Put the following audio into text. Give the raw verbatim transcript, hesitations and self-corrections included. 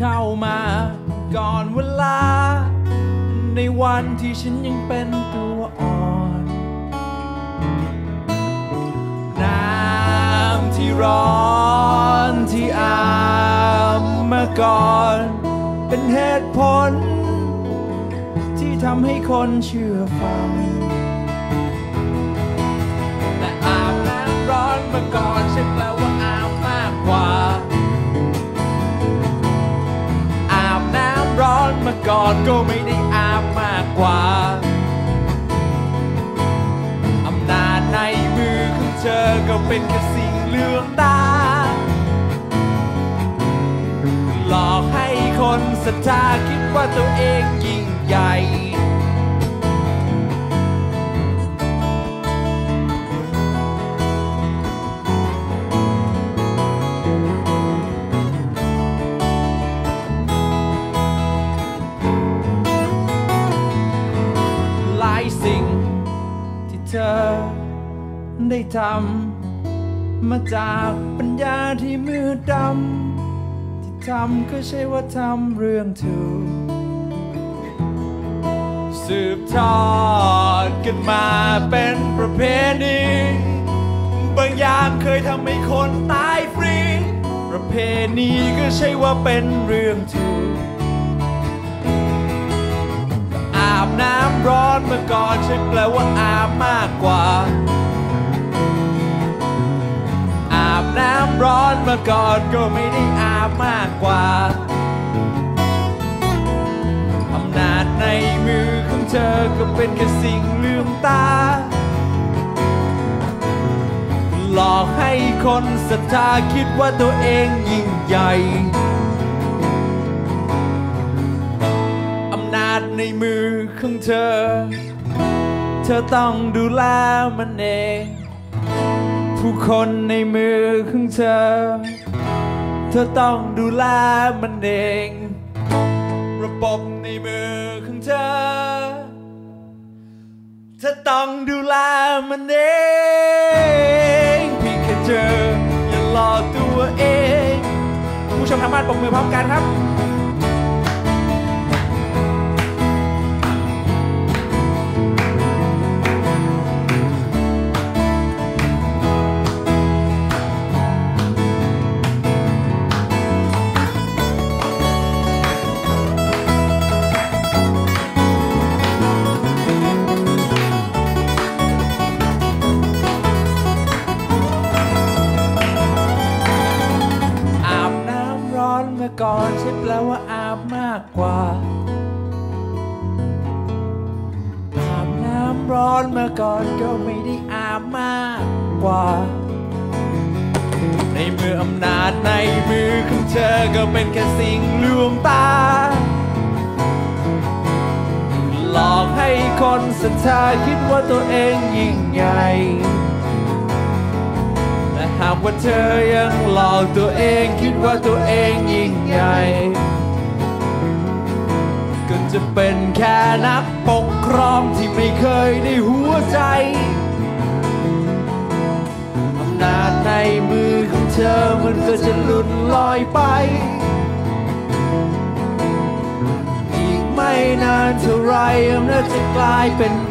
เข้ามาก่อนเวลาในวันที่ฉันยังเป็นตัวอ่อนน้ำที่ร้อนที่อาบมาก่อนเป็นเหตุผลที่ทำให้คนเชื่อฟังแต่อาบน้ำร้อนมาก่อนใช่แปลว่าอาบมากกว่าอาบน้ำร้อนมาก่อนก็ไม่ได้อาบมากกว่าอำนาจในมือของเธอก็เป็นแค่สิ่งเลืองตาหลอกให้คนศรัทธาคิดว่าตัวเองยิ่งใหญ่หลายสิ่งที่เธอได้ทำมาจากปัญญาที่มืดดำที่ทำก็ใช่ว่าทำเรื่องถูกสืบทอดกันมาเป็นประเพณีบางอย่างเคยทำให้คนตายฟรีประเพณีก็ใช่ว่าเป็นเรื่องถูกอาบน้ำร้อนมาก่อนใช่แปลว่าอาบมากกว่าอาบน้ำร้อนมาก่อนก็ไม่ได้อาบมากกว่าอำนาจในมือของเธอก็เป็นแค่สิ่งลืมตาหลอกให้คนศรัทธาคิดว่าตัวเองยิ่งใหญ่อำนาจในมือของเธอเธอต้องดูแลมันเองผู้คนในมือของเธอเธอต้องดูแลมันเองระบบในมือของเธอเธอต้องดูแลมันเองเพียงแค่เธออย่าหลอกตัวเองผู้ชมทางบ้านปรบมือพร้อมกันครับก่อนใช่แปลว่าอาบมากกว่าอาบน้ำร้อนมาก่อนก็ไม่ได้อาบมากกว่าในเมื่ออำนาจในมือของเธอก็เป็นแค่สิ่งลวงตาหลอกให้คนศรัทธาคิดว่าตัวเองยิ่งใหญ่หากว่าเธอยังหลอกตัวเองคิดว่าตัวเองยิ่งใหญ่ก็จะเป็นแค่นักปกครองที่ไม่เคยได้หัวใจอำนาจในมือของเธอมันก็จะหลุดลอยไปอีกไม่นานเท่าไรอำนาจจะกลายเป็น